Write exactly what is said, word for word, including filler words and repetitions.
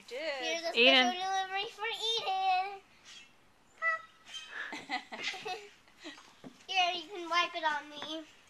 You did. Here's a special Eden. delivery for Eden. Here, you can wipe it on me.